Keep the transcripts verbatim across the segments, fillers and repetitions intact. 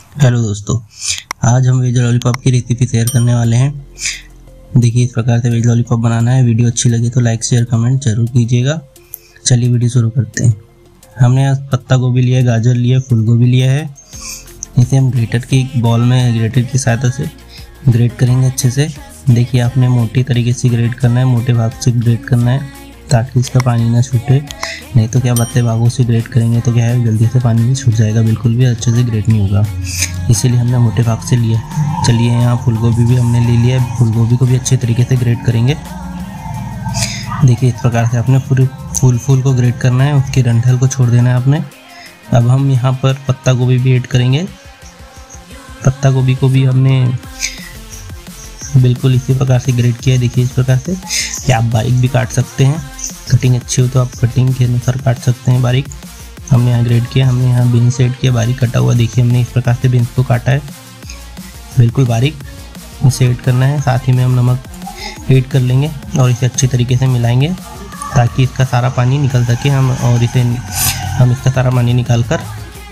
Hello दोस्तों, आज हम वेज लॉलीपॉप की रेसिपी शेयर करने वाले हैं। देखिए इस प्रकार से वेज लॉलीपॉप बनाना है। वीडियो अच्छी लगे तो लाइक शेयर कमेंट जरूर कीजिएगा। चलिए वीडियो शुरू करते हैं। हमने आज पत्ता गोभी लिया है, गाजर लिया है, फूल गोभी लिया है। इसे हम ग्रेटर की बॉल में ग्रेटर की सहायता से ग्रेट करेंगे अच्छे से। देखिए आपने मोटी तरीके से ग्रेट करना है, मोटे भाग से ग्रेट करना है ताकि इसका पानी ना छूटे। नहीं तो क्या पतले भागों से ग्रेट करेंगे तो क्या है, जल्दी से पानी भी छूट जाएगा, बिल्कुल भी अच्छे से ग्रेट नहीं होगा। इसीलिए हमने मोटे भाग से लिया। चलिए यहाँ फूल गोभी भी हमने ले लिया है। फूल गोभी को भी अच्छे तरीके से ग्रेट करेंगे। देखिए इस प्रकार से आपने पूरे फूल फूल को ग्रेट करना है, उसकी डंठल को छोड़ देना है आपने। अब हम यहाँ पर पत्ता गोभी भी ऐड करेंगे। पत्ता गोभी को भी हमने बिल्कुल इसी प्रकार से ग्रेट किया है। देखिए इस प्रकार से, या आप बारीक भी काट सकते हैं। कटिंग अच्छी हो तो आप कटिंग के अनुसार काट सकते हैं बारीक। हमने यहाँ ग्रेट किया। हमने यहाँ बीन्स ऐड किया बारीक कटा हुआ। देखिए हमने इस प्रकार से बीन्स को काटा है बिल्कुल बारीक। इसे ऐड करना है, साथ ही में हम नमक ऐड कर लेंगे और इसे अच्छे तरीके से मिलाएंगे ताकि इसका सारा पानी निकल सके। हम और इसे हम इसका सारा पानी निकाल कर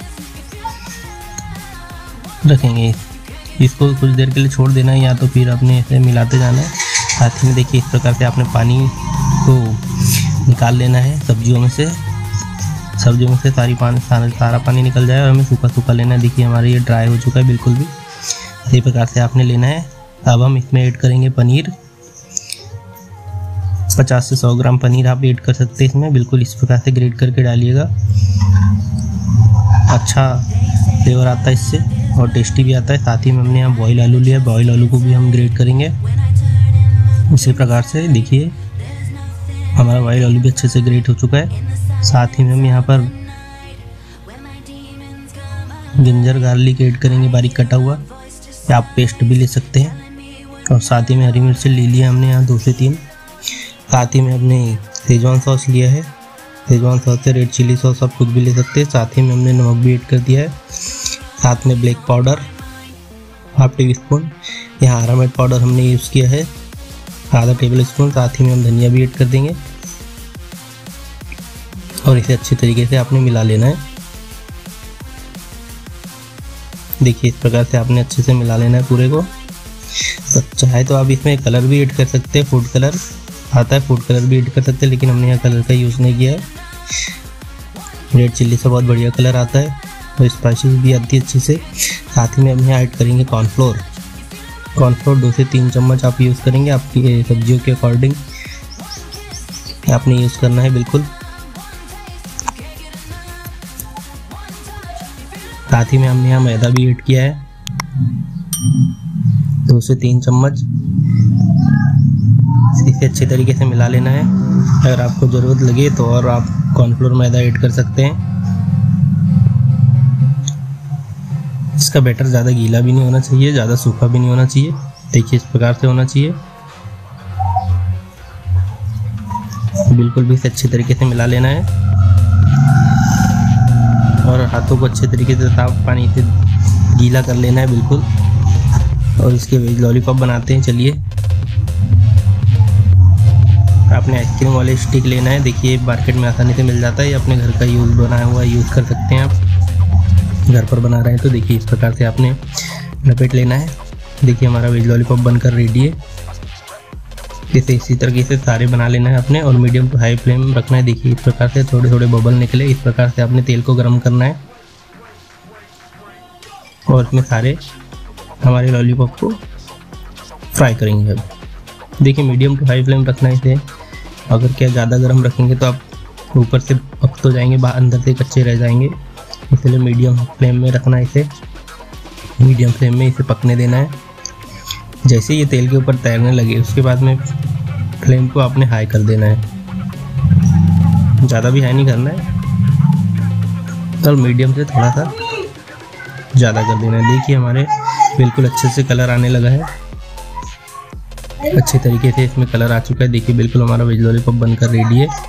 रखेंगे। इसको कुछ देर के लिए छोड़ देना है या तो फिर अपने इसे मिलाते जाना है। साथ में देखिए इस प्रकार से आपने पानी को निकाल लेना है सब्जियों में से। सब्जियों में से सारी पानी सारा, सारा पानी निकल जाए और हमें सूखा सूखा लेना है। देखिए हमारा ये ड्राई हो चुका है बिल्कुल भी। इसी प्रकार से आपने लेना है। अब हम इसमें ऐड करेंगे पनीर। पचास से सौ ग्राम पनीर आप ऐड कर सकते हैं इसमें। बिल्कुल इस प्रकार से ग्रेट करके डालिएगा। अच्छा फ्लेवर आता है इससे और टेस्टी भी आता है। साथ ही में हमने यहाँ बॉयल आलू लिया। बॉयल आलू को भी हम ग्रेट करेंगे इसी प्रकार से। देखिए हमारा बॉयल आलू भी अच्छे से ग्रेट हो चुका है। साथ ही में हम यहाँ पर जिंजर गार्लिक ऐड करेंगे बारीक कटा हुआ, या आप पेस्ट भी ले सकते हैं। और साथ ही में हरी मिर्च ले लिया हमने यहाँ दो से तीन। साथ ही में हमने शेजवान सॉस लिया है। शेजवान सॉस से रेड चिली सॉस आप कुछ भी ले सकते हैं। साथ ही में हमने नमक भी ऐड कर दिया है। साथ में black powder half tablespoon, यहाँ हरा मिर्च पाउडर हमने यूज़ किया है आधा टेबल स्पून। साथ ही में हम धनिया भी ऐड कर देंगे और इसे अच्छे तरीके से आपने मिला लेना है। देखिए इस प्रकार से आपने अच्छे से मिला लेना है पूरे को। तो चाहे तो आप इसमें कलर भी ऐड कर सकते हैं, फूड कलर आता है, फूड कलर भी ऐड कर सकते हैं, लेकिन हमने यहाँ कलर का यूज़ नहीं किया है। रेड चिल्ली से बहुत बढ़िया कलर आता है और स्पाइसी भी आती है अच्छे से। साथ ही में हम यहाँ ऐड करेंगे कॉर्नफ्लोर। कॉर्नफ्लोर दो से तीन चम्मच आप यूज़ करेंगे, आपकी सब्जियों के अकॉर्डिंग आपने यूज़ करना है बिल्कुल। साथ ही में हमने यहाँ मैदा भी ऐड किया है दो से तीन चम्मच। इसे अच्छे तरीके से मिला लेना है। अगर आपको ज़रूरत लगे तो और आप कॉर्नफ्लोर मैदा ऐड कर सकते हैं। इसका बैटर ज़्यादा गीला भी नहीं होना चाहिए, ज़्यादा सूखा भी नहीं होना चाहिए। देखिए इस प्रकार से होना चाहिए बिल्कुल भी। इसे अच्छे तरीके से मिला लेना है और हाथों को अच्छे तरीके से साफ पानी से गीला कर लेना है बिल्कुल। और इसके वेज लॉलीपॉप बनाते हैं। चलिए आपने आइसक्रीम वाले स्टिक लेना है। देखिए मार्केट में आसानी से मिल जाता है। ये अपने घर का यूज़ बनाया हुआ यूज़ कर सकते हैं आप, घर पर बना रहे हैं तो। देखिए इस प्रकार से आपने लपेट लेना है। देखिए हमारा वेज लॉलीपॉप बनकर रेडी है। इसे इसी तरीके से सारे बना लेना है आपने और मीडियम टू हाई फ्लेम रखना है। देखिए इस प्रकार से थोड़े थोड़े बबल निकले। इस प्रकार से आपने तेल को गर्म करना है और इसमें सारे हमारे लॉलीपॉप को फ्राई करेंगे। अब देखिए मीडियम टू हाई फ्लेम रखना है इसे। अगर क्या ज़्यादा गर्म रखेंगे तो आप ऊपर से पक तो जाएंगे, बाहर अंदर से कच्चे रह जाएंगे। इसलिए मीडियम फ्लेम में रखना है इसे। मीडियम फ्लेम में इसे पकने देना है। जैसे ये तेल के ऊपर तैरने लगे उसके बाद में फ्लेम को आपने हाई कर देना है। ज़्यादा भी हाई नहीं करना है और मीडियम से थोड़ा सा ज़्यादा कर देना है। देखिए हमारे बिल्कुल अच्छे से कलर आने लगा है। अच्छे तरीके से इसमें कलर आ चुका है। देखिए बिल्कुल हमारा वेज लॉलीपॉप बनकर रेडी है।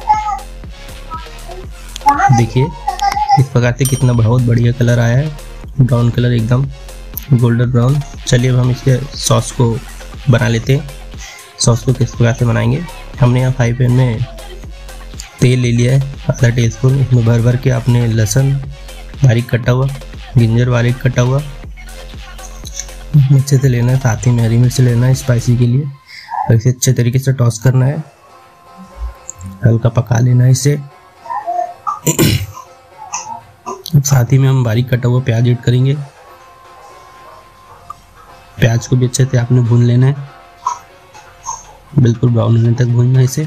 देखिए इस प्रकार से कितना बहुत बढ़िया कलर आया है, ब्राउन कलर एकदम गोल्डन ब्राउन। चलिए अब हम इसके सॉस को बना लेते हैं। सॉस को किस प्रकार से बनाएंगे, हमने यहाँ फ्राई पैन में तेल ले लिया है आधा टी स्पून। इसमें भर भर के आपने लहसुन बारीक कटा हुआ, जिंजर बारीक कटा हुआ, अच्छे से लेना है, साथ ही में हरी मिर्च लेना है स्पाइसी के लिए, और इसे अच्छे तरीके से टॉस करना है, हल्का पका लेना है इसे। अब साथ ही में हम बारीक कटा हुआ प्याज ऐड करेंगे। प्याज को भी अच्छे से आपने भून लेना है, बिल्कुल ब्राउन होने तक भूनना है इसे।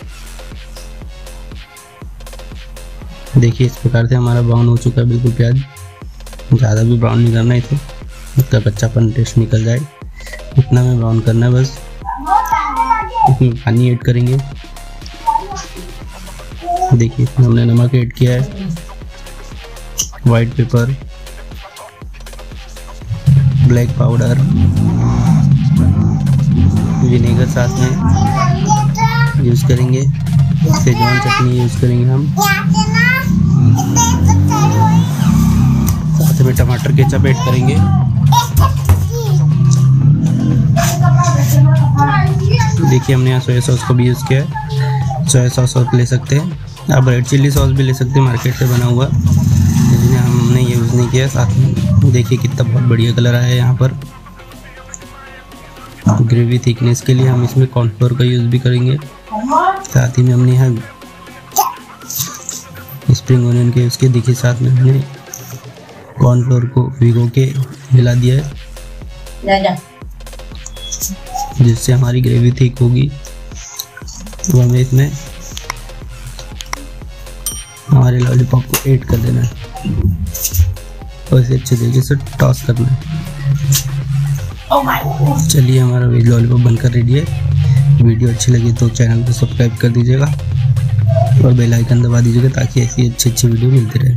देखिए इस प्रकार से हमारा ब्राउन हो चुका है बिल्कुल प्याज, ज़्यादा भी ब्राउन नहीं करना है इसे, इसका कच्चापन टेस्ट निकल जाए इतना में ब्राउन करना है बस। इसमें पानी ऐड करेंगे। देखिए इसमें हमने नमक ऐड किया है, white pepper, black powder, vinegar साथ में यूज़ करेंगे, सेजवान चटनी यूज़ करेंगे हम, साथ में टमाटर केचप ऐड करेंगे। देखिए हमने यहाँ सोया सॉस को भी यूज़ किया है, सोया सॉस आप ले सकते हैं, आप रेड चिल्ली सॉस भी ले सकते हैं मार्केट से बना हुआ, लेकिन हमने ये यूज़ नहीं किया। साथ में देखिए कितना बहुत बढ़िया कलर आया है यहाँ पर। ग्रेवी थिकनेस के लिए हम इसमें कॉर्नफ्लोर का यूज़ भी करेंगे। साथ ही में हमने यहाँ स्प्रिंग ओनियन के उसके देखिए साथ में हमने कॉर्नफ्लोर को भिगो के हिला दिया है, जिससे हमारी ग्रेवी थिक होगी। तो हमें इसमें हमारे लॉलीपॉप को ऐड कर देना है और इसे अच्छे तरीके से टॉस करना है। चलिए हमारा वेज लॉलीपॉप बनकर रेडी है। वीडियो अच्छी लगी तो चैनल को सब्सक्राइब कर दीजिएगा और बेल आइकन दबा दीजिएगा ताकि ऐसी अच्छी अच्छी वीडियो मिलती रहे।